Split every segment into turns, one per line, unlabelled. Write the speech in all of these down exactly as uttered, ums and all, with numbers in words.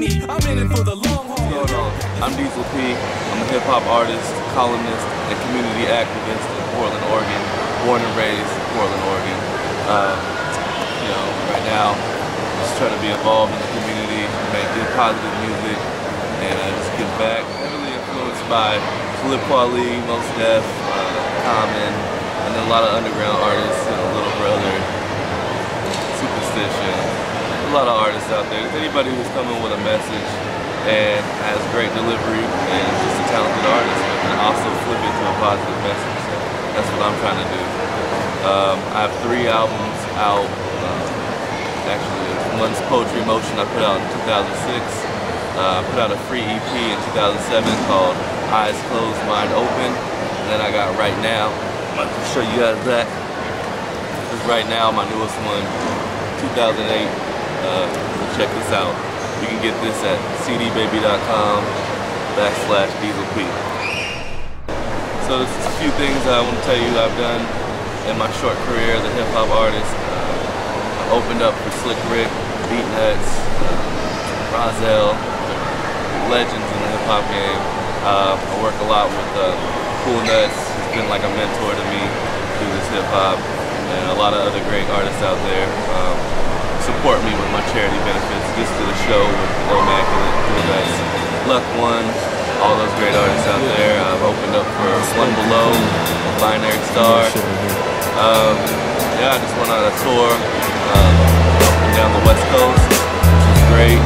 me. I'm in it for the long haul.
What's going on? I'm Diezel P. I'm a hip hop artist, columnist, and community activist in Portland, Oregon. Born and raised in Portland, Oregon. Um, you know, right now, just trying to be involved in the community, make good, positive music, and uh, just give back. Heavily influenced by Talib Kweli, Mos Def, uh, Common, and then a lot of underground artists, you know, Little Brother, Superstition. A lot of artists out there. Anybody who's coming with a message and has great delivery and is just a talented artist, but can also flip it to a positive message. So that's what I'm trying to do. Um, I have three albums out. Um, actually, one's Poetry Motion I put out in two thousand six. Uh, I put out a free E P in two thousand seven called Eyes Closed, Mind Open. And then I got Right Now. I'm about to show you guys that. This is Right Now, my newest one, two thousand eight. Uh, so check this out. You can get this at c d baby dot com backslash Diezel P. So there's a few things I want to tell you I've done in my short career as a hip hop artist. Uh, I opened up for Slick Rick, Beat Nuts, uh, Rozelle, legends in the hip hop game. Uh, I work a lot with uh, Cool Nuts. He's been like a mentor to me through this hip hop, and a lot of other great artists out there. Um, support me with my charity benefits. Just to the show with Immaculate, Cool Nuts, Luck One, all those great artists out there. I've opened up for One Below, Binary Star. Um, yeah, I just went on a tour um, up and down the West Coast, which was great.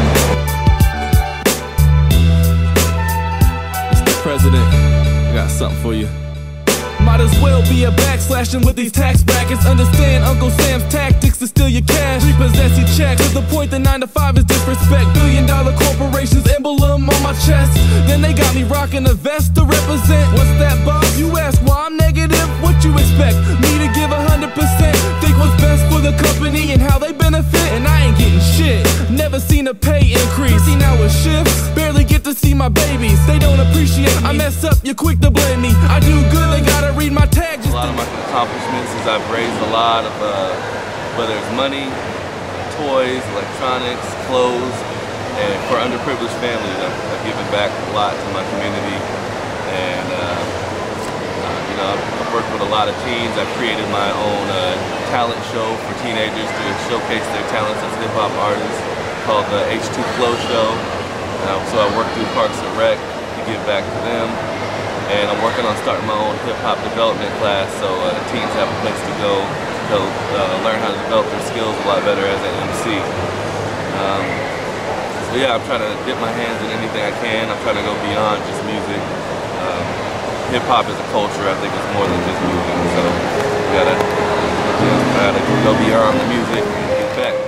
Mister President, I got something for you. Might as well be a backslashing with these tax brackets. Understand Uncle Sam's tactics to steal your cash, repossess your check, to the point that nine to five is disrespect. Billion dollar corporations emblem on my chest. Then they got me rocking a vest to represent. What's that, boss? You ask why I'm negative? What you expect? Me to give a hundred percent? Think what's best for the company and how they benefit? And I ain't getting shit. Never seen a pay increase. thirteen hour shifts, barely get to see my babies. They don't appreciate me. I mess up, you're quick to blame me. I do good, they gotta read my tag.
A lot of my accomplishments is I've raised a lot of, uh, whether it's money, toys, electronics, clothes, and for underprivileged families, I've, I've given back a lot to my community. And uh, uh, you know, I've, I've worked with a lot of teens. I've created my own uh, talent show for teenagers to showcase their talents as hip hop artists, called the H two Flow Show. Uh, so I work through Parks and Rec to give back to them. And I'm working on starting my own hip-hop development class, so uh, teens have a place to go to uh, learn how to develop their skills a lot better as an M C. Um, so yeah, I'm trying to dip my hands in anything I can. I'm trying to go beyond just music. Um, hip-hop is a culture. I think it's more than just music. So we gotta, you know, gotta go beyond the music and get back.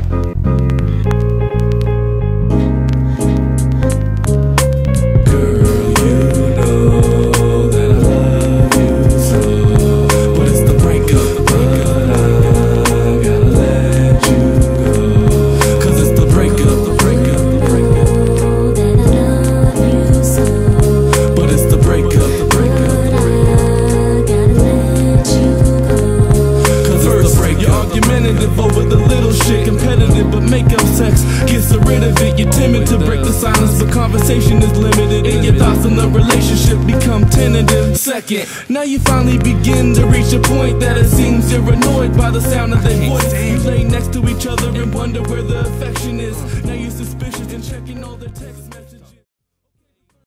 Over the little shit, competitive but make up sex gets rid of it. You're timid to break the silence, but conversation is limited, and your thoughts on the relationship become tentative. Second, now you finally begin to reach a point that it seems you're annoyed by the sound of their voice. You lay next to each other and wonder where the affection is. Now you're suspicious and checking all their texts.